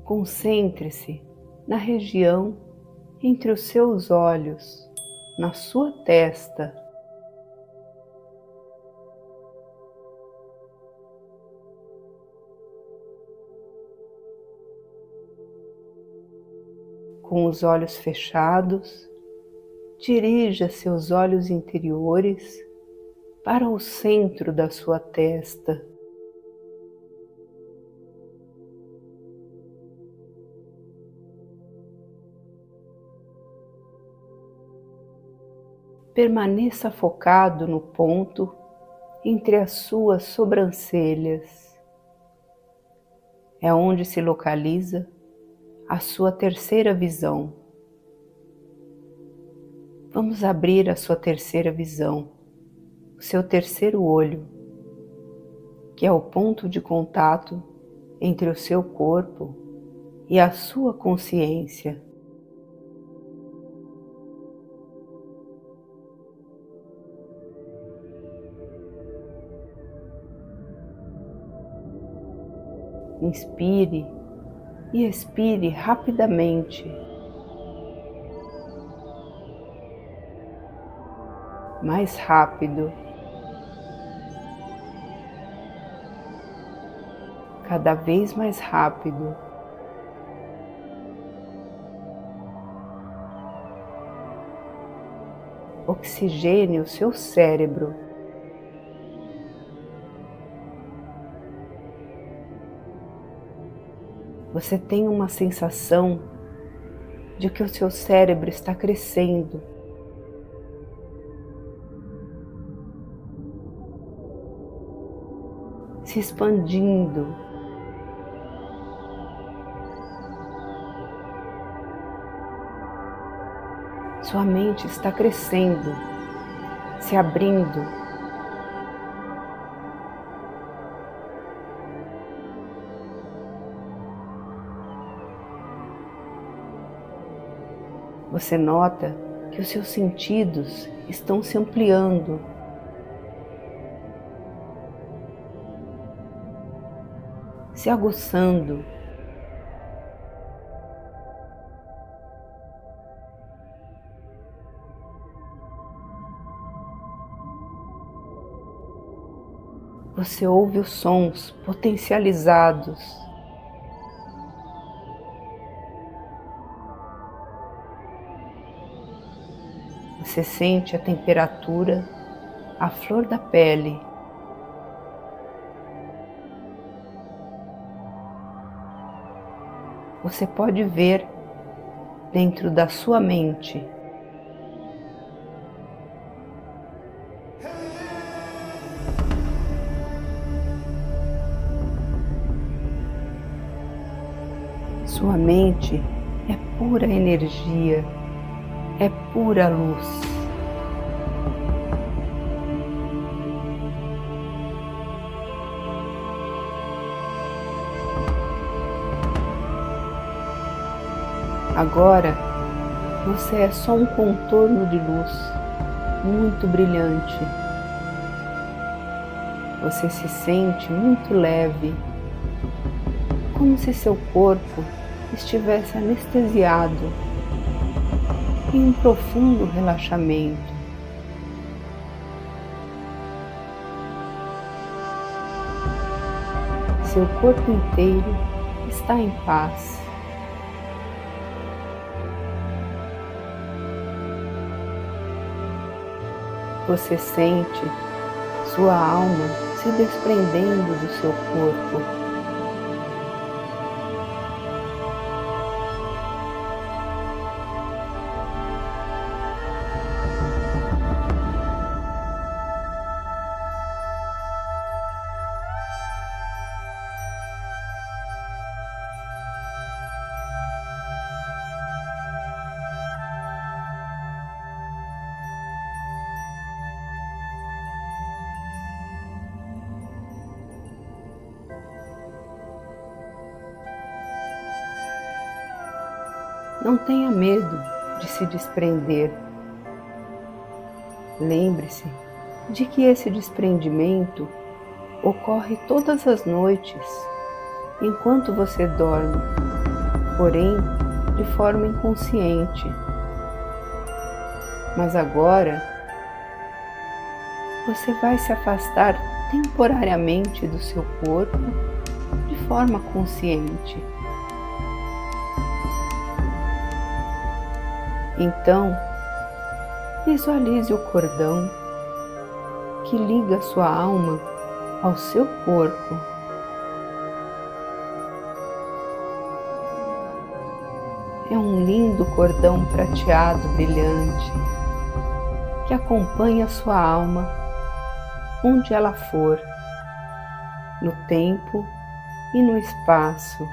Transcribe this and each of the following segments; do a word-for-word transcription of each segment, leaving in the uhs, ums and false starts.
Concentre-se na região entre os seus olhos, na sua testa. Com os olhos fechados, dirija seus olhos interiores para o centro da sua testa. Permaneça focado no ponto entre as suas sobrancelhas. É onde se localiza a sua terceira visão. Vamos abrir a sua terceira visão, o seu terceiro olho, que é o ponto de contato entre o seu corpo e a sua consciência. Inspire e expire rapidamente. Mais rápido. Cada vez mais rápido. Oxigene o seu cérebro. Você tem uma sensação de que o seu cérebro está crescendo. Se expandindo. Sua mente está crescendo, se abrindo. Você nota que os seus sentidos estão se ampliando. Se aguçando. Você ouve os sons potencializados. Você sente a temperatura, a flor da pele. Você pode ver dentro da sua mente. Sua mente é pura energia, é pura luz. Agora, você é só um contorno de luz, muito brilhante. Você se sente muito leve, como se seu corpo estivesse anestesiado em um profundo relaxamento. Seu corpo inteiro está em paz. Você sente sua alma se desprendendo do seu corpo. Não tenha medo de se desprender. Lembre-se de que esse desprendimento ocorre todas as noites, enquanto você dorme. porém de forma inconsciente. Mas agora você vai se afastar temporariamente do seu corpo de forma consciente. Então, visualize o cordão que liga sua alma ao seu corpo. É um lindo cordão prateado brilhante que acompanha sua alma onde ela for, no tempo e no espaço,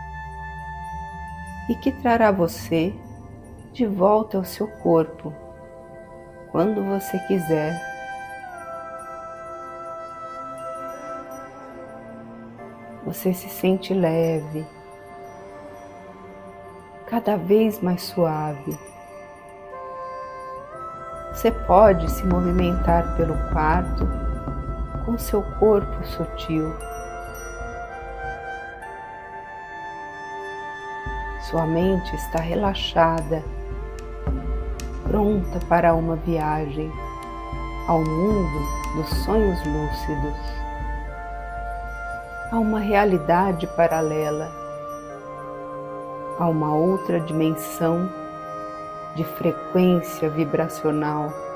e que trará você de volta ao seu corpo quando você quiser. Você se sente leve, cada vez mais suave. Você pode se movimentar pelo quarto com seu corpo sutil. Sua mente está relaxada, pronta para uma viagem ao mundo dos sonhos lúcidos, a uma realidade paralela, a uma outra dimensão de frequência vibracional.